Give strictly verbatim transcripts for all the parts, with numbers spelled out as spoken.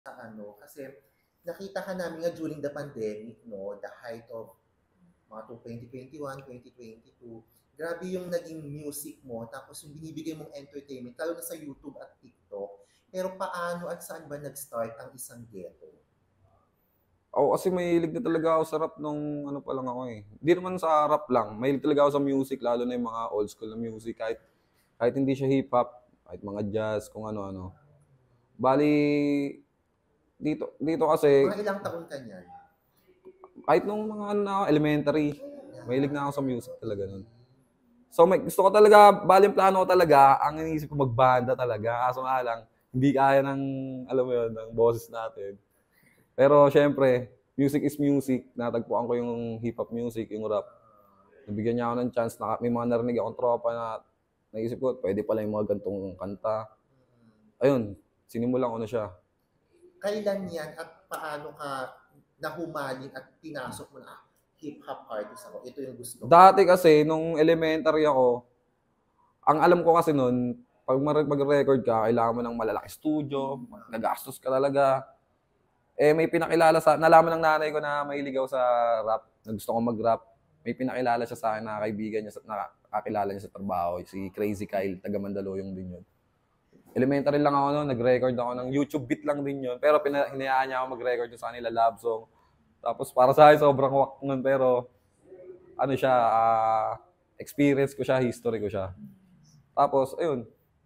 Sa ano, kasi nakita ka namin nga during the pandemic, no, the height of mga to twenty twenty-one, twenty twenty-two, grabe yung naging music mo, tapos yung binibigay mong entertainment, lalo na sa YouTube at TikTok. Pero paano at saan ba nag-start ang isang ghetto? Ako kasi mahilig na talaga ako sa rap nung ano pa lang ako eh. Hindi naman sa rap lang, mahilig talaga ako sa music, lalo na yung mga old school na music, kahit kahit hindi siya hip-hop, kahit mga jazz, kung ano-ano. Bali, dito dito kasi, Mga ilang taon ka niyan? kahit nung mga ano na ako, elementary, mahilig na ako sa music talaga nun. So may gusto ko talaga, bali yung plano ko talaga, ang iniisip ko magbanda talaga. Kaso nga lang, hindi kaya ng, alam mo yun, ng boses natin. Pero syempre, music is music. Natagpuan ko yung hip-hop music, yung rap. Nabigyan niya ako ng chance na may mga narinig akong tropa na naisip ko, pwede pala yung mga gantong kanta. Ayun, sinimulan ko na siya. Kailan yan at paano ka nahumaling at pinasok mo na, ah, hip-hop artist ako, ito yung gusto ko? Dati kasi, nung elementary ako, ang alam ko kasi nun, pag mag-record ka, kailangan mo ng malalaki studio, nagastos ka talaga. Eh, may pinakilala sa, nalaman ng nanay ko na mahilig ako sa rap, na gusto ko mag-rap. May pinakilala siya sa akin na kaibigan niya, na kakilala niya sa trabaho, si Crazy Kyle, taga Mandaluyong din yun. Elementary lang ako noon, nag-record ako ng YouTube beat lang din yun, pero pina, hinayaan niya ako mag-record sa kanila love song. Tapos para sa akin, sobrang wak nun, pero ano siya, uh, experience ko siya, history ko siya. Tapos, ayun.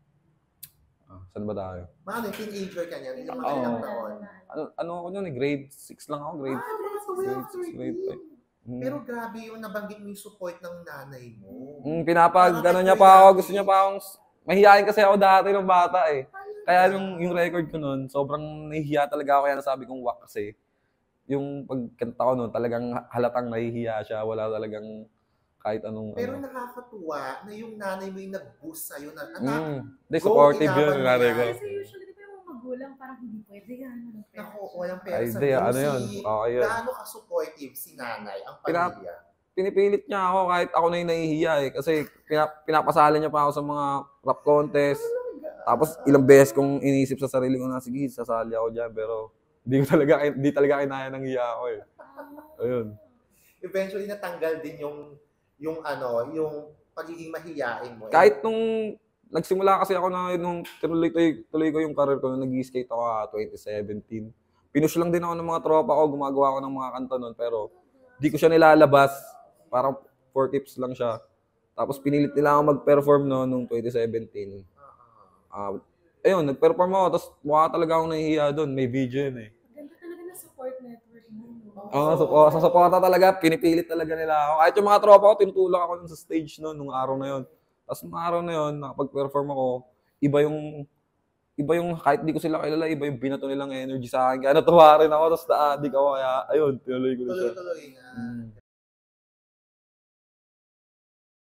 Ah, saan ba tayo? Mano, teenager ka niyan, ilang mga oh. ilang taon? Ano, ano ako nun eh, grade six lang ako, grade ah, grade six, grade five. Hmm. Pero grabe yung nabanggit mo yung support ng nanay mo. Hmm, pinapag, ano niya pa ako, gusto niya pa akong, mahihayin kasi ako dati ng bata eh. Kaya yung, yung record ko nun, sobrang nahihiya talaga ako, kaya nasabi kong wak kasi. Yung pagkanta ko nun, talagang halatang nahihiya siya, wala talagang kahit anong Pero ano. nakakatuwa na yung nanay mo yung nag-boost sa'yo na, anak, mm, they supportive yun, nanay ko. Kasi usually, di ba yung magulang parang hindi pwede yan. Ako, walang pera ay, sa di, ano yun, okay yun. Gaano ka-supportive si nanay, ang pamilya? Pinipilit niya ako kahit ako na yung nahihiya eh. Kasi pinap pinapasali niya pa ako sa mga rap contest. Tapos ilang beses kong iniisip sa sarili ko na, sige, sasali ako dyan. Pero hindi ko talaga, hindi talaga kinaya ng hiya ako eh. Ayun. Eventually natanggal din yung, yung ano, yung pagiging mahiyain mo. Kahit nung nagsimula kasi ako na nung tuloy, tuloy, tuloy ko yung career ko nung nag-skate ako uh, twenty seventeen. Pinush lang din ako ng mga tropa ko, gumagawa ko ng mga kanta nun, pero di ko siya nilalabas. Parang four tips lang siya. Tapos pinilit nila ako mag-perform no, nung twenty seventeen. Uh, ayun, nag-perform ako, tapos mukha talaga akong nahihiya doon. May video yun eh. Ganda talaga na support network mo. Oo, so, oh, sa suporta talaga, pinipilit talaga nila ako. Kahit yung mga tropa ko, tinutulak ako sa stage no, nung araw na yun. Tapos nung araw na yun, nakapag-perform ako, iba yung, iba yung, kahit di ko sila kilala, iba yung binato nilang energy sa akin. Kaya natuwa rin ako, tapos na-addict ako, kaya ayun, tinuloy ko na siya. Tuloy-tuloy nga. Mm.